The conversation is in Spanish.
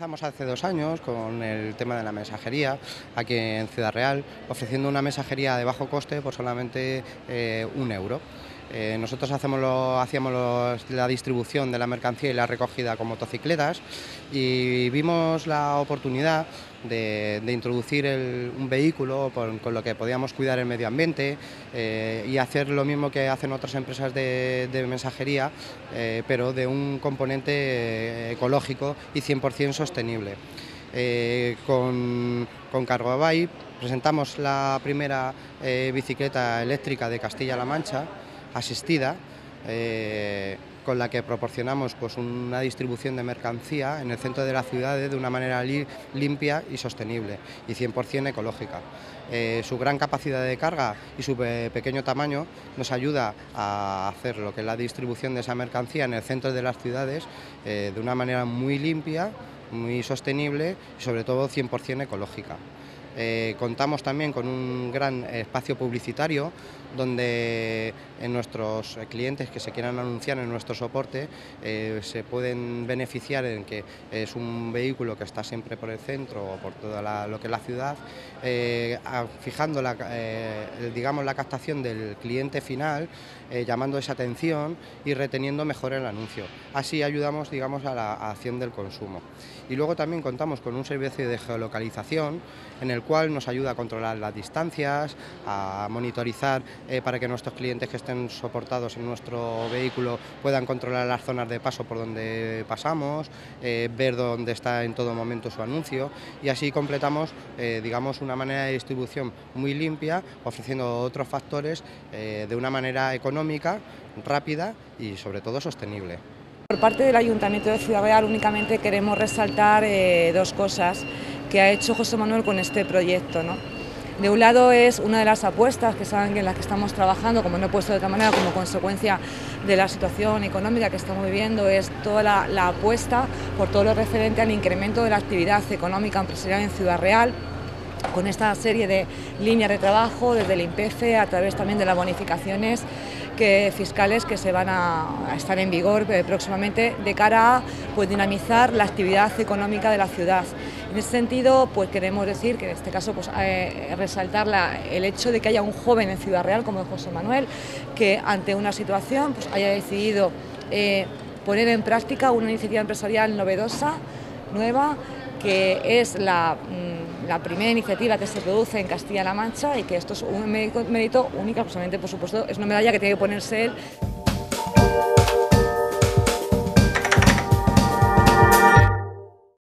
Empezamos hace 2 años con el tema de la mensajería aquí en Ciudad Real, ofreciendo una mensajería de bajo coste por solamente 1 euro. Nosotros hacíamos la distribución de la mercancía y la recogida con motocicletas y vimos la oportunidad de introducir un vehículo con lo que podíamos cuidar el medio ambiente y hacer lo mismo que hacen otras empresas de mensajería, pero de un componente ecológico y 100% sostenible. Con Cargoaby presentamos la primera bicicleta eléctrica de Castilla-La Mancha, asistida, con la que proporcionamos pues, una distribución de mercancía en el centro de la ciudad de una manera limpia y sostenible y 100% ecológica. Su gran capacidad de carga y su pequeño tamaño nos ayuda a hacer lo que es la distribución de esa mercancía en el centro de las ciudades de una manera muy limpia, muy sostenible y sobre todo 100% ecológica. Contamos también con un gran espacio publicitario donde nuestros clientes que se quieran anunciar en nuestro soporte se pueden beneficiar en que es un vehículo que está siempre por el centro o por toda lo que es la ciudad, fijando digamos, la captación del cliente final, llamando esa atención y reteniendo mejor el anuncio. Así ayudamos, digamos, a la acción del consumo. Y luego también contamos con un servicio de geolocalización en el cual nos ayuda a controlar las distancias, a monitorizar para que nuestros clientes que estén soportados en nuestro vehículo puedan controlar las zonas de paso por donde pasamos, ver dónde está en todo momento su anuncio y así completamos, digamos, una manera de distribución muy limpia, ofreciendo otros factores de una manera económica, rápida y sobre todo sostenible. Por parte del Ayuntamiento de Ciudad Real únicamente queremos resaltar 2 cosas que ha hecho José Manuel con este proyecto, ¿no? De un lado es una de las apuestas que saben en las que estamos trabajando, como no he puesto de otra manera, como consecuencia de la situación económica que estamos viviendo, es toda la apuesta por todo lo referente al incremento de la actividad económica empresarial en Ciudad Real, con esta serie de líneas de trabajo desde el INPEF a través también de las bonificaciones fiscales que se van a estar en vigor próximamente de cara a pues, dinamizar la actividad económica de la ciudad. En ese sentido, pues queremos decir que en este caso pues, resaltar el hecho de que haya un joven en Ciudad Real como José Manuel que ante una situación pues, haya decidido poner en práctica una iniciativa empresarial novedosa, nueva, que es la primera iniciativa que se produce en Castilla-La Mancha y que esto es un mérito único, solamente por supuesto es una medalla que tiene que ponerse él.